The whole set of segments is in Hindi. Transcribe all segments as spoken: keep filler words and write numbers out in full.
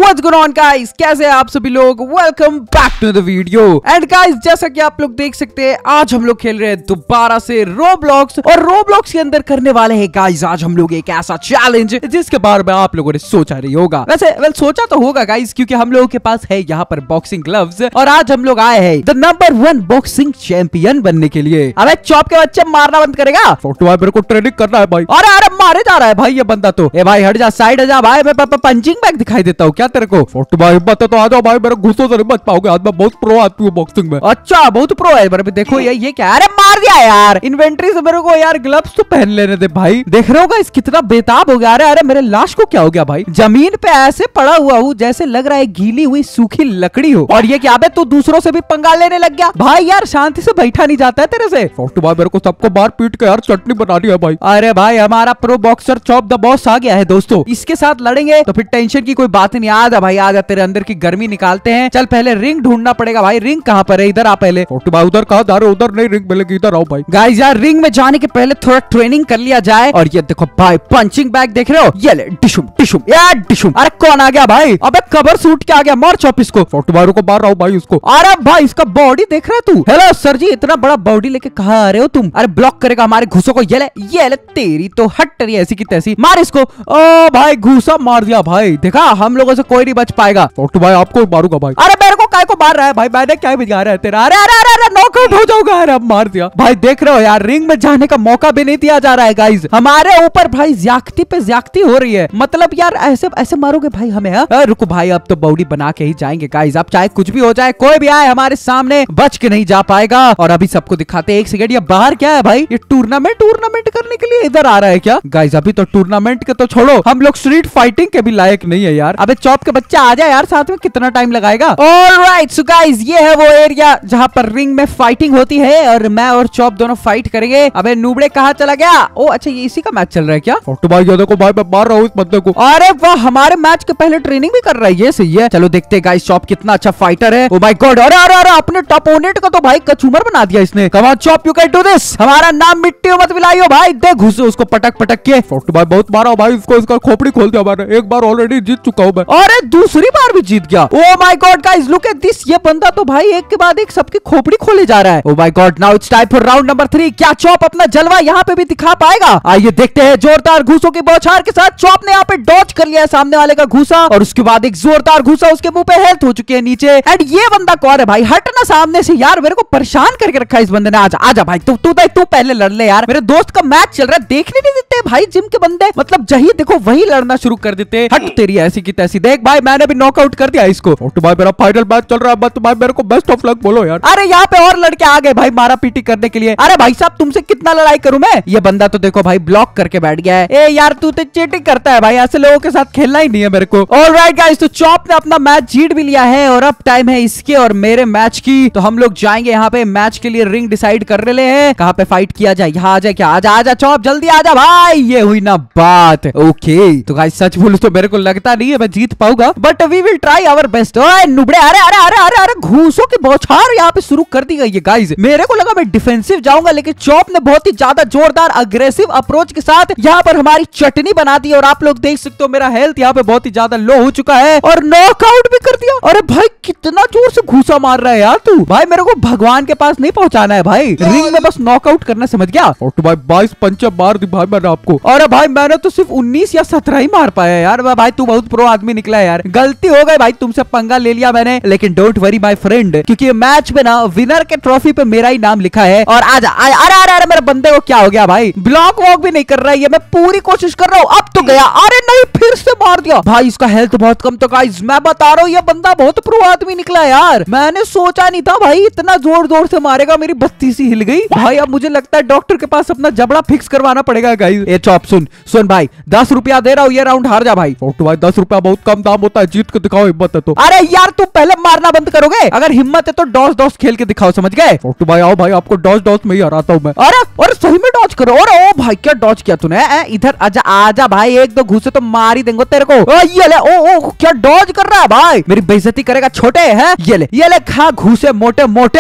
व्हाट्स गोइंग ऑन गाइस, कैसे हैं आप सभी लोग। Welcome back to the video. And guys, जैसा कि आप लोग देख सकते हैं, आज हम लोग खेल रहे हैं दोबारा से रोब्लॉक्स। और रोब्लॉक्स के अंदर करने वाले हैं गाइस आज हम लोग एक ऐसा चैलेंज जिसके बारे में आप लोगों ने सोचा नहीं होगा। वैसे वेल सोचा तो होगा गाइस, क्योंकि हम लोगों के पास है यहाँ पर बॉक्सिंग ग्लव्स। और आज हम लोग आए हैं the number one boxing champion बनने के लिए। अबे चॉप के बच्चे मारना बंद करेगा। फोटो भाई मेरे को ट्रेनिंग करना है भाई। अरे अरे मारे जा रहा है भाई ये बंदा तो। ए भाई हट जा, साइड जा भाई, मैं पंचिंग बैग दिखाई देता हूँ क्या तेरे को। फोटो भाई हिम्मत है तो आ जाओ भाई, मेरे घुसों से नहीं बच पाओगे। आज मैं बहुत प्रो आती हूँ बॉक्सिंग में। अच्छा बहुत प्रो है। मेरे देखो ये ये क्या, अरे मार दिया यार। इन्वेंट्री से मेरे को यार ग्लव्स तो पहन लेने दे भाई। देख रहे होगा इस कितना बेताब हो गया। अरे अरे मेरे लाश को क्या हो गया भाई, जमीन पे ऐसे पड़ा हुआ हूँ जैसे लग रहा है गीली हुई सूखी लकड़ी हो। और ये क्या, तू दूसरों से भी पंगा लेने लग गया भाई। यार शांति से बैठा नहीं जाता है तेरे से। फोटो भाई मेरे को सबको बार पीट के यार चटनी बना दी है भाई। अरे भाई हमारा pro boxer chop the boss आ गया है दोस्तों। इसके साथ लड़ेंगे तो फिर टेंशन की कोई बात नहीं। आ जा भाई आ जा, तेरे अंदर की गर्मी निकालते हैं। चल पहले रिंग ढूंढना पड़ेगा भाई। रिंग कहाँ पर है, इधर आ पहले। फोटो भाई उधर कहाँ जा रहे हो, उधर नहीं रिंग मिलेगी, इधर आओ भाई। गाइस यार रिंग में जाने के पहले थोड़ा ट्रेनिंग कर लिया जाए। और ये देखो भाई पंचिंग बैग देख रहे हो, ये ले डिशुम डिशुम यार डिशुम। अरे कौन आ गया भाई, अबे कवर सूट क्या आ गया, मार चॉप इसको। फोटो भाई को मार रहा हूँ भाई उसको। अरे भाई इसका बॉडी देख रहा है तू। हेलो सर जी, इतना बड़ा बॉडी लेके कहाँ आ रहे हो तुम। अरे ब्लॉक करेगा हमारे घुसों को। ये ले ये ले, तेरी तो हट रही ऐसी की तैसी। मार इसको। ओ भाई घुसा मार दिया भाई। देखा हम लोगों से कोई नहीं बच पाएगा। फोटो भाई आपको मारूंगा भाई। अरे मेरे को काय को मार रहा है भाई, मैंने क्या बिगाड़ा रहा है तेरा। अरे अरे अरे अरे नॉकआउट हो जाऊंगा। अरे अब मार दिया भाई। देख रहे हो यार रिंग में जाने का मौका भी नहीं दिया जा रहा है गाइस। हमारे ऊपर भाई ज्यादती पे ज्यादती हो रही है। मतलब यार ऐसे ऐसे मारोगे भाई हमें। हाँ रुको भाई, अब तो बॉडी बना के ही जाएंगे गाइस। अब चाहे कुछ भी हो जाए, कोई भी आए हमारे सामने बच के नहीं जा पाएगा। और अभी सबको दिखाते एक सेकंड, ये बाहर क्या है भाई, ये टूर्नामेंट टूर्नामेंट करने के लिए इधर आ रहा है क्या गाइस। अभी तो टूर्नामेंट के तो छोड़ो, हम लोग स्ट्रीट फाइटिंग के भी लायक नहीं है यार। अबे चॉप के बच्चा आ जाए यार साथ में, कितना टाइम लगाएगा। ऑलराइट सो गाइस ये है वो एरिया जहाँ पर रिंग में फाइटिंग होती है। और मैं और चॉप दोनों फाइट करेंगे। अबे नूबड़े कहाँ चला गया। ओ अच्छा ये इसी का मैच चल रहा है क्या। फोटो भाई ये देखो भाई मैं मार रहा हूँ इस बंदे को। अरे वाह, हमारे मैच के पहले ट्रेनिंग भी कर रहा है, ये सही है। चलो देखते हैं गाइस चॉप कितना अच्छा फाइटर है। ओ माय गॉड, अरे अरे अरे अपने अपोनेंट को तो भाई कचूमर बना दिया इसने। Come on chop, you can do this. हमारा नाम मिट्टी मत मिलाइयो भाई। दे घुसो उसको पटक पटक के। फोटो भाई बहुत मारा भाई इसको, इसका खोपड़ी खोल दिया मैंने। एक बार ऑलरेडी जीत चुका हूँ मैं। अरे दूसरी बार भी जीत गया। Oh my god guys look at this. ये बंदा तो भाई एक के बाद एक सबकी खोपड़ी खोले जा रहा है। Oh my god, now it's time for round number three. क्या चॉप अपना जलवा यहाँ पे भी दिखा पाएगा। आइए देखते हैं। जोरदार घूसों की बौछार के साथ चॉप ने यहाँ पे डॉज कर लिया है सामने वाले का घूसा। और उसके बाद एक जोरदार घूसा उसके मुंह पे हेल्थ हो चुकी है नीचे। एंड ये बंदा कौन है भाई, हटना सामने से यार, मेरे को परेशान करके रखा है इस बंदे ने। आजा आजा भाई, तू तू तू पहले लड़ ले यार। मेरे दोस्त का मैच चल रहा है, देखने नहीं देते भाई जिम के बंदे। मतलब जही देखो वही लड़ना शुरू कर देते। हट तेरी ऐसी की तैसी। देख भाई मैंने भी नॉकआउट कर दिया इसको। फोटो भाई मेरा फाइनल मैच चल रहा है, बस भाई मेरे को बेस्ट ऑफ लक बोलो यार। अरे यहाँ पे और लड़के आ गए भाई मारा पीटी करने के लिए। अरे भाई साहब तुमसे कितना लड़ाई करूं मैं। ये बंदा तो देखो भाई ब्लॉक करके बैठ गया है। ए यार तू तो चीटिंग करता है भाई, ऐसे लोगों के साथ खेलना ही नहीं है मेरे को। ऑलराइट गाइस, तो चॉप ने अपना मैच जीत भी लिया है। और अब टाइम है इसके और मेरे मैच की। तो हम लोग जाएंगे यहाँ पे मैच के लिए, रिंग डिसाइड कर रहे हैं कहाँ पे फाइट किया जाए। यहाँ आ जाए क्या, आजा आजा चॉप जल्दी आजा भाई। ये हुई ना बात। ओके तो गाइस सच बोलूं तो मेरे को लगता नहीं है मैं जीत पाऊंगा, but we will try our best. ओए नुबड़े, अरे अरे अरे अरे अरे घूसों की बौछार यहाँ पे शुरू कर दी गई है गाइस। मेरे को लगा मैं डिफेंसिव जाऊंगा, लेकिन चॉप ने बहुत ही ज्यादा जोरदार अग्रेसिव अप्रोच के साथ यहाँ पर हमारी चटनी बना दी। और आप लोग देख सकते हो मेरा हेल्थ यहाँ पे बहुत ही ज्यादा लो हो चुका है और नॉकआउट भी कर दिया। अरे भाई कितना जोर से घूसा मार रहा है यार तू। भाई मेरे को भगवान के पास नहीं पहुंचाना है भाई, रिंग में बस नॉकआउट करना, समझ गया। फोटो भाई बाईस पंचे मार दी भाई मैंने आपको। अरे भाई मैंने तो सिर्फ उन्नीस या सत्रह ही मार पाया यार। भाई तू बहुत प्रो आदमी निकला है यार। गलती हो गई भाई, तुमसे पंगा ले लिया मैंने। लेकिन डोंट वरी माय फ्रेंड, क्योंकि मैच में ना विनर के ट्रॉफी पे मेरा ही नाम लिखा है। और आजा अरे अरे अरे मेरे बंदे को क्या हो गया भाई, ब्लॉक वॉक भी नहीं कर रहा है। मैं पूरी कोशिश कर रहा हूँ। अब तो गया। अरे नहीं फिर से मार दिया भाई। इसका हेल्थ बहुत कम। तो गाइस मैं बता रहा हूँ ये बंदा बहुत प्रो आदमी निकला यार। मैंने सोचा नहीं था भाई इतना जोर जोर से मारेगा। मेरी बत्ती सी हिल गई भाई। अब मुझे लगता है डॉक्टर के पास अपना जबड़ा फिक्स करवाना पड़ेगा गाइस। ए चॉप सुन सुन भाई, दस रुपया दे रहा हूँ, ये राउंड हार जा भाई। फोटो भाई दस रुपया बहुत कम दाम होता है, जीत के दिखाओ हिम्मत है तो। अरे यार तू पहले मारना बंद करोगे, अगर हिम्मत है तो डॉस डॉस खेल के दिखाओ, समझ गए। फोटो भाई आओ भाई, आपको डॉस डॉस में ही हराता हूँ मैं। अरे और सही में डॉज करो। और ओ भाई क्या डॉज किया तूने। इधर आजा आजा भाई, एक दो घुसे तो मार ही देंगे तेरे को। ओ ये ले, ओ ओ क्या डॉज कर रहा है भाई, मेरी बेइज्जती करेगा छोटे है। ये ले ये ले खा घुसे मोटे मोटे।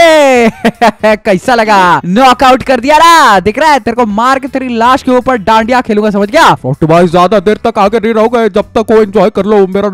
कैसा लगा, नॉकआउट कर दिया ना, दिख रहा है तेरे को। मार के तेरी लाश के ऊपर डांडिया खेलूंगा, समझ गया। फोटो भाई ज्यादा देर तक आगे नहीं रहोगे, जब तक वो एंजॉय कर लो। मेरा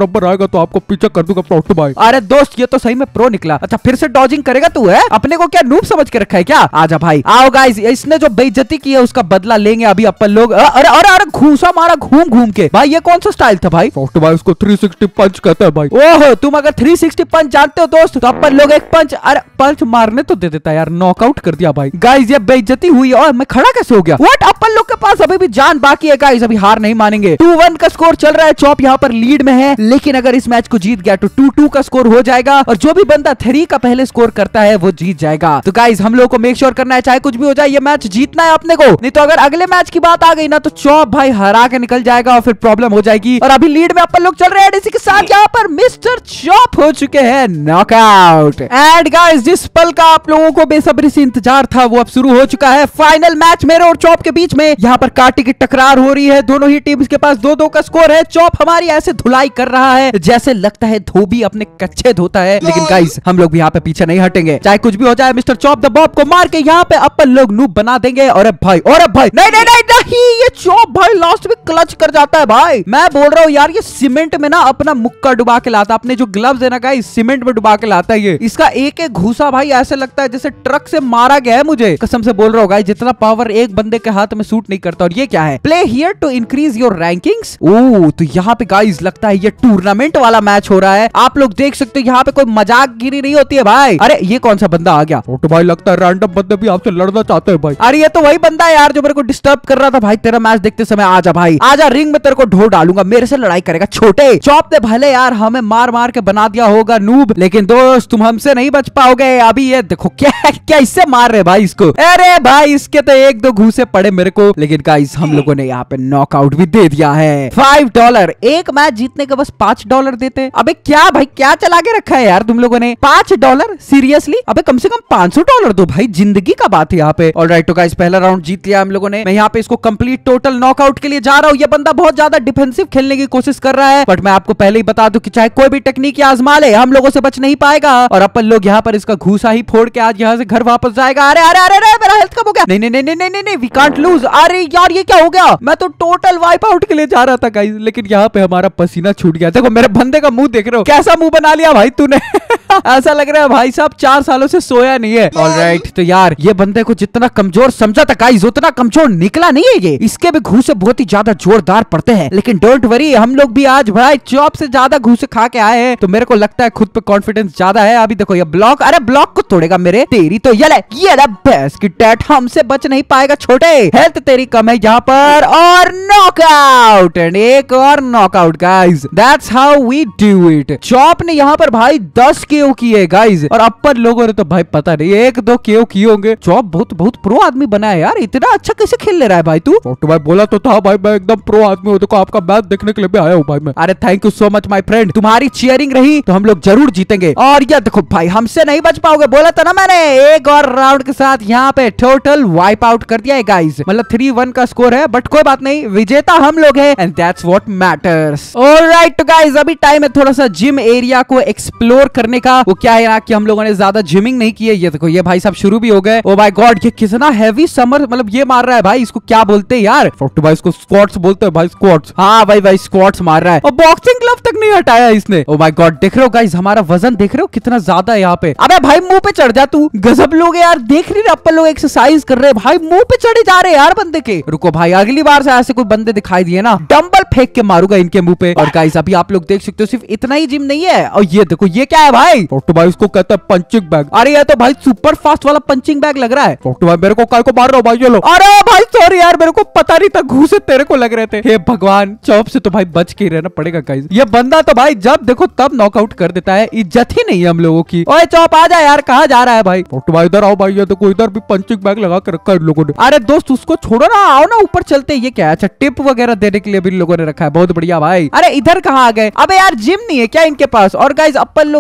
नंबर आएगा तो आपको पीछे कर दूंगा फोर्टी भाई। अरे दोस्त ये तो सही में प्रो निकला। अच्छा फिर से डॉजिंग करेगा तू? है अपने को क्या नूब समझ के रखा है क्या? आजा भाई आओ गाइस, इसने जो बेइज्जती की है उसका बदला लेंगे अभी अपन लोग। अरे अरे अरे घूसा मारा घूम घूम के। भाई ये कौन सा स्टाइल था भाई? फोर्टी भाई उसको थ्री सिक्सटी पंच कहते हैं भाई। ओहो तुम अगर थ्री सिक्सटी पंच जानते हो दोस्त तो अपन लोग एक पंच, अरे पंच मारने तो दे देता यार, नॉकआउट कर दिया भाई। गाइस ये बेइज्जती हुई और मैं खड़ा कैसे हो गया? व्हाट? अपन लोग के पास अभी भी जान बाकी है गाइस, अभी हार नहीं मानेंगे। टू वन का स्कोर चल रहा है, चॉप यहाँ पर लीड में है, लेकिन अगर इस मैच को जीत गया तो टू टू का स्कोर हो जाएगा और जो भी बंदा थ्री का पहले स्कोर करता है वो जीत जाएगा। तो गाइस हम लोग को मेक श्योर करना है चाहे कुछ भी हो जाए ये मैच जीतना है अपने को, नहीं तो अगर अगले मैच की बात आ गई ना तो चॉप भाई हरा के निकल जाएगा और फिर प्रॉब्लम हो जाएगी। और अभी लीड में अपन लोग चल रहे हैं, इसी के साथ यहाँ पर मिस्टर चॉप हो चुके हैं नॉकआउट। एंड गाइस जिस पल का आप लोगों को बेसब्री से इंतजार था वो अब शुरू हो चुका है। फाइनल मैच मेरे और चॉप के बीच में। यहाँ पर कांटे की टकरार हो रही है, दोनों ही टीम्स के पास दो दो का स्कोर है। चॉप हमारी ऐसे धुलाई कर रहा है जैसे लगता है धोबी अपने कच्चे धोता है, लेकिन गाइस हम लोग भी यहाँ पे पीछे नहीं हटेंगे चाहे कुछ भी हो जाए। मिस्टर चॉप द बॉब को मार के यहाँ पे अपन लोग नूब बना देंगे। और भाई और भाई नहीं नहीं नहीं नहीं ये चॉप भाई लास्ट में क्लच कर जाता है भाई। मैं बोल रहा हूँ यार ये सीमेंट में ना अपना मुक्का डुबा के लाता, अपने जो ग्लव्स है ना गाइस सीमेंट में डुबा के लाता है ये। इसका एक एक घूसा भाई ऐसे लगता है जैसे ट्रक से मारा गया है, मुझे कसम से बोल रहा हूँ गाइस जितना पावर एक बंदे के हाथ में सूट नहीं करता। और ये क्या है? Play here to increase your rankings. Oh तो यहाँ पे गाइस लगता है ये टूर्नामेंट वाला मैच हो रहा है। आप लोग देख सकते हो यहाँ पे कोई मजाक गिरी नहीं होती है भाई। अरे ये कौन सा बंदा आ गया? फोर्टी भाई लगता है रैंडम बंदे भी आपसे लड़ना चाहते हैं भाई। अरे ये तो वही बंदा है यार जो मेरे को डिस्टर्ब कर रहा था भाई तेरा मैच देखते समय। आजा भाई आजा, रिंग में तेरे को ढो डालूंगा, मेरे से लड़ाई करेगा छोटे। चॉप ने भले यार हमें मार मार के बना दिया होगा नूब, लेकिन दोस्त तुम हमसे नहीं बच पाओगे। अभी ये देखो क्या क्या इससे मार रहे भाई इसको। अरे भाई इसके तो एक दो घूसे पड़े मेरे को, लेकिन गाइस हम लोगों ने यहाँ पे नॉकआउट भी दे दिया है। फाइव डॉलर एक मैच जीतने का बस पांच डॉलर देते। अबे क्या भाई क्या चला के रखा है यार तुम लोगों ने? पांच डॉलर सीरियसली? अबे कम से कम पांच सौ डॉलर दो भाई, जिंदगी का बात है यहाँ पे। ऑलराइट तो गाइस पहला राउंड जीत लिया हम लोगों ने। मैं यहाँ पे इसको कंप्लीट टोटल नॉकआउट के लिए जा रहा हूँ। ये बंदा बहुत ज्यादा डिफेंसिव खेलने की कोशिश कर रहा है, बट मैं आपको पहले ही बता दूं कि चाहे कोई भी टेक्निक आजमा ले हम लोगों से बच नहीं पाएगा। और अपन लोग यहाँ पर इसका घूसा ही फोड़ के आज यहाँ से घर वापस जाएगा। अरे अरे अरे अरे मेरा हेल्थ कम हो गया। नहीं नहीं नहीं नहीं नहीं नहीं वी कांट लूज। अरे यार ये क्या हो गया? मैं तो टोटल वाइप आउट के लिए जा रहा था गाइस, लेकिन यहाँ पे हमारा पसीना छूट गया। देखो मेरे बंदे का मुंह देख रहे हो, कैसा मुंह बना लिया भाई तूने। ऐसा लग रहा है भाई साहब चार सालों से सोया नहीं है। ऑलराइट तो यार ये बंदे को जितना कमजोर समझा था गाइस उतना कमजोर निकला नहीं है ये। इसके भी घूसे बहुत ही ज्यादा जोरदार पड़ते हैं, लेकिन डोंट वरी हम लोग भी आज भाई चॉप से ज्यादा घूसे खा के आए हैं, तो मेरे को लगता है खुद पे कॉन्फिडेंस ज्यादा है। अभी देखो ये ब्लॉक, अरे ब्लॉक को तोड़ेगा मेरे, तेरी तो ये ले ये ले भैंस की टैट, हमसे बच नहीं पाएगा छोटे। हेल्थ तेरी कम है यहाँ पर। और नॉकआउट एंड एक और knockout guys, that's how we do it. Chop ने यहाँ पर भाई दस केओ किए गाइस, और अपन लोगों ने तो भाई पता नहीं एक दो केओ किए होंगे। चॉप बहुत बहुत प्रो आदमी बना है यार, इतना अच्छा कैसे खेल ले रहा है भाई तू? फोर्टी भाई बोला तो था भाई मैं एकदम प्रो आदमी हूँ, देखो आपका मैच देखने के लिए भी आया हूँ भाई मैं। अरे thank you so much my friend, तुम्हारी चीयरिंग रही तो हम लोग जरूर जीतेंगे। और ये देखो भाई हमसे नहीं बच पाओगे, बोला था ना मैंने। एक और राउंड के साथ यहाँ पे टोटल वाइप आउट कर दिया है गाइस, मतलब थ्री वन का स्कोर है, बट कोई बात नहीं विजेता हम लोग हैं and that's what matters. Alright तो गाइस अभी टाइम है थोड़ा सा जिम एरिया को एक्सप्लोर करने का। वो क्या है ना कि हम लोगों ने ज्यादा जिमिंग नहीं की है। ये देखो ये भाई साहब शुरू भी हो गए। ओ माय गॉड ये कितना हैवी समर, मतलब ये मार रहा है भाई, इसको क्या बोलते हैं यार? फोर्टी भाई इसको स्क्वाट्स बोलते हैं भाई, स्क्वाट्स। हाँ भाई भाई स्क्वाट्स मार रहा है, और बॉक्सिंग ग्लव तक नहीं हटाया इसने। ओ माय गॉड देख रहे हो गाइस हमारा वजन देख रहे हो कितना ज्यादा है यहाँ पे। अबे भाई मुंह पे चढ़ जा तू, गजब लोग यार, देख रही अपन लोग एक्सरसाइज कर रहे हैं भाई, मुंह पे चढ़े जा रहे हैं यार बंदे के। रुको भाई अगली बार से ऐसे कोई बंदे दिखाई दिए ना डंबल फेंक के मारूंगा इनके मुंह पे। और गाइस अभी आप लोग देख सकते हो सिर्फ इतना ही जिम नहीं है, और ये देखो ये क्या है भाई? फोर्टी भाई इसको कहता है पंचिंग बैग। अरे ये तो भाई सुपर फास्ट वाला पंचिंग बैग लग रहा है। फोर्टी भाई मेरे को काय को मार रहा हो भाई? ये लो। अरे भाई सॉरी यार मेरे को पता नहीं था, घूसे तेरे को लग रहे थे। हे भगवान चॉप से तो भाई बच के रहना पड़ेगा गाइस, ये बंदा तो भाई जब देखो तब नॉकआउट कर देता है, इज्जत ही नहीं है हम लोगों की। ओए चॉप आ जा यार, कहाँ जा रहा है भाई? फोर्टी भाई इधर आओ भाई, ये देखो इधर भी पंचिंग बैग लगा के रखा है इन लोगों ने। अरे दोस्त उसको छोड़ो ना, आओ ना ऊपर चलते। ये क्या है? अच्छा टिप वगैरह देने के लिए भी लोगों ने रखा है, बहुत बढ़िया भाई। अरे इधर कहाँ आ गए? अबे यार जिम नहीं है क्या इनके पास? और गाइस अपन लोग ना यहाँ पे थोड़ा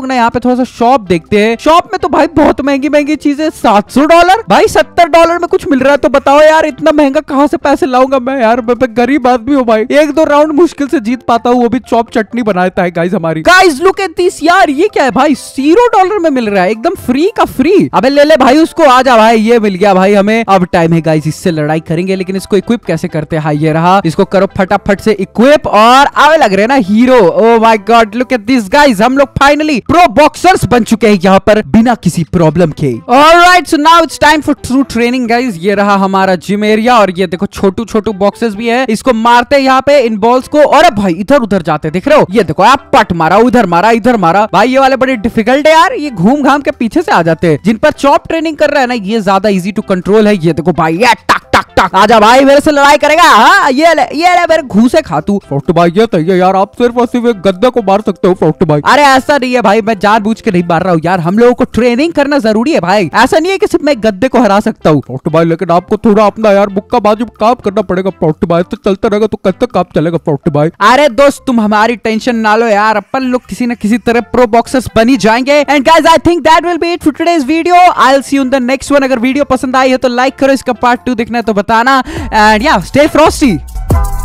थोड़ा सा शॉप देखते हैं। शॉप में तो भाई बहुत महंगी महंगी चीजें, सात सौ डॉलर भाई, सत्तर डॉलर में कुछ मिल रहा है। तो बताओ यार इतना महंगा कहाँ से पैसे लाऊंगा मैं यार, मैं गरीब आदमी हूँ भाई, एक दो राउंड मुश्किल से जीत पाता हूँ, वो भी चॉप चटनी बनाता है गाइस हमारी। गाइस लुक एट दिस यार, ये क्या है भाई, जीरो डॉलर में मिल रहा है, एकदम फ्री का फ्री। अबे ले ले भाई उसको, आ जा भाई, ये मिल गया भाई हमें। अब टाइम है गाइस, इससे लड़ाई करेंगे, लेकिन इसको इक्विप कैसे करते हैं। हाँ ये रहा, इसको करो फटाफट से इक्विप, और आवे लग रहे हैं ना hero. Oh my god look at this guys, हम लोग फाइनली प्रो बॉक्सर्स बन चुके हैं यहाँ पर बिना किसी प्रॉब्लम के। Alright so now it's time for true training guys. ये रहा हमारा जिम एरिया, और ये देखो छोटू छोटू बॉक्सेस भी है, इसको मारते हैं यहाँ पे इन बॉल्स को। और भाई इधर उधर जाते दिख रहे हो, ये देखो आप पट मारा, उधर मारा, इधर मारा। भाई ये वाले बड़े डिफिकल्ट है यार, ये घूम घाम के पीछे से आ जाते हैं। जिन पर चॉप ट्रेनिंग कर रहा है ना, ये ज्यादा इजी टू कंट्रोल है। ये देखो भाई, ये टक टक टक, आजा भाई मेरे से लड़ाई करेगा। हाँ ये ले, ये ले मेरे घूसे खा तू। फोर्ट भाई ये तो यार, आप सिर्फ और सिर्फ एक गद्दे को मार सकते हो फोर्ट भाई। अरे ऐसा नहीं है भाई, मैं जानबूझ के नहीं मार रहा हूँ यार, हम लोगों को ट्रेनिंग करना जरूरी है भाई, ऐसा नहीं है कि सिर्फ मैं गद्दे को हरा सकता हूँ। फोर्ट भाई लेकिन आपको थोड़ा अपना यार मुक्काबाजी में काम करना पड़ेगा फोर्ट भाई, तो चलता रहेगा तो कब तक काम चलेगा फोर्ट भाई। अरे दोस्त तुम हमारी टेंशन ना लो यार, अपन लोग किसी न किसी तरह प्रो बॉक्सर्स बन ही जाएंगे। And guys I think that will be it for today's video, I will see you in the next one. अगर वीडियो पसंद आई है तो लाइक करो, इसका पार्ट टू देखना है तो बताना, एंड या स्टे फ्रॉस्टी।